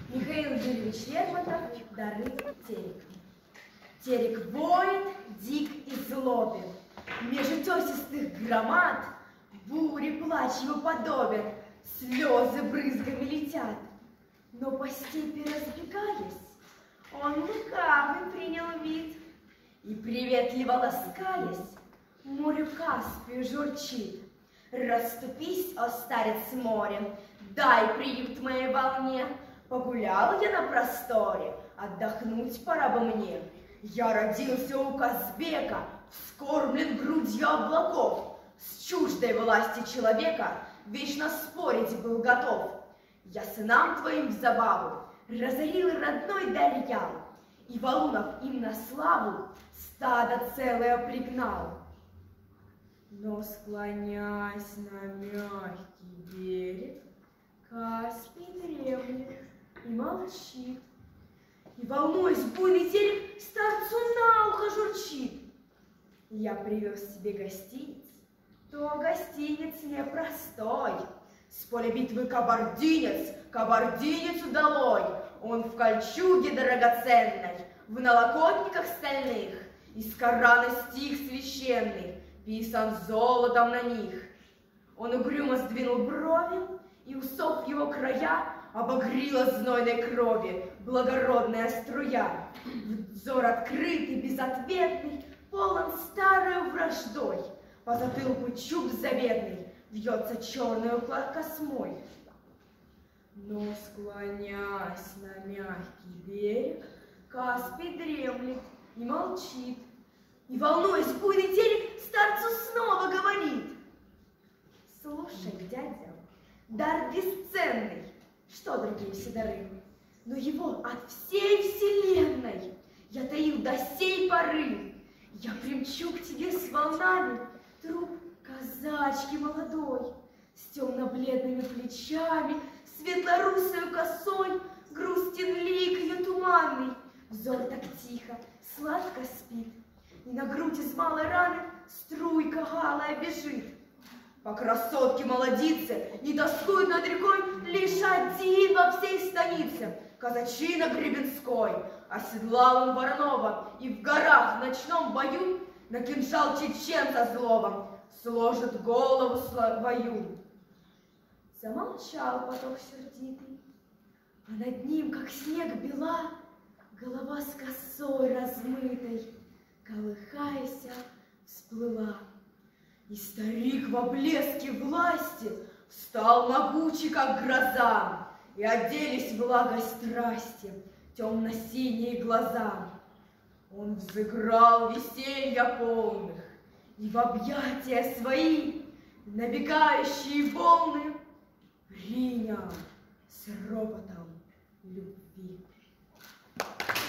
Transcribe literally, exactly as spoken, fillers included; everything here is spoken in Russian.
Михаил Юрьевич Лермонтов «Дары терек». Терек воет, дик и злобен, между тесистых громад бури плач его подобен, слезы брызгами летят. Но по степи разбегаясь, он лукавый принял вид и, приветливо ласкаясь, морю Каспию журчит. Расступись, о старец морем, дай приют моей волне. Погулял я на просторе, отдохнуть пора бы мне. Я родился у Казбека, вскормлен грудью облаков, с чуждой власти человека вечно спорить был готов. Я сынам твоим в забаву разорил родной Дарьял, и валунов им на славу стадо целое пригнал. Но, склонясь на мягкий берег, Каспий дремлет и молчит, и, волнуясь, буйный терек старцу на ухо журчит. Я привез себе гостиниц, то гостиниц непростой. С поля битвы кабардинец, кабардинец удалой. Он в кольчуге драгоценной, в налокотниках стальных, из Корана стих священный писан золотом на них. Он угрюмо сдвинул брови, и усов его края обогрила знойной крови благородная струя. Взор открытый, безответный, полон старою враждой. По затылку чуб заветный вьется черную космой. Но, склонясь на мягкий берег, Каспий дремлет и молчит. И, волнуясь, буйный терек старцу снова говорит: слушай, дядя, дар бесценный, что другие все дары, но его от всей вселенной я таил до сей поры. Я примчу к тебе с волнами труп казачки молодой, с темно-бледными плечами, светлорусою косой, грустен лик ее туманный, взор так тихо, сладко спит, и на грудь из малой раны струйка алая бежит. По красотке молодице не тоскует над рекой лишь один во всей станице казачина Гребенской. Оседлал он Воронова, и в горах в ночном бою на кинжал чеченца злого сложит голову свою. Замолчал поток сердитый, а над ним, как снег бела, голова с косой размытой, колыхаясь, всплыла. И старик во блеске власти встал могучий, как гроза, и оделись влагой страсти темно-синие глаза. Он взыграл веселья полных, и в объятия свои набегающие волны принял с ропотом любви.